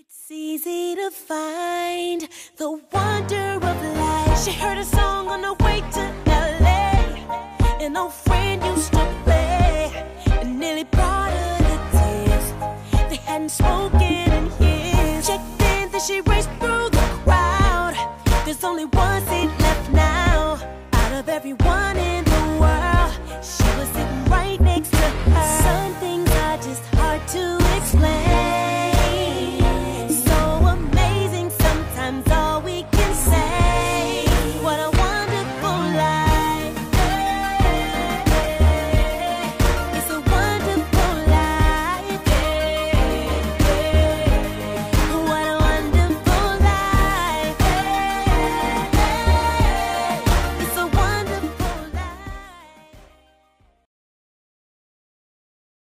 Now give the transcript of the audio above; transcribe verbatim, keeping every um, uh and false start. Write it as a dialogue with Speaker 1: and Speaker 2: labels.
Speaker 1: It's easy to find the wonder of life. She heard a song on the way to L A. An old friend used to play. It nearly brought her to tears. They hadn't spoken in years. Checked in, then she raced through the crowd. There's only one seat left now. Out of everyone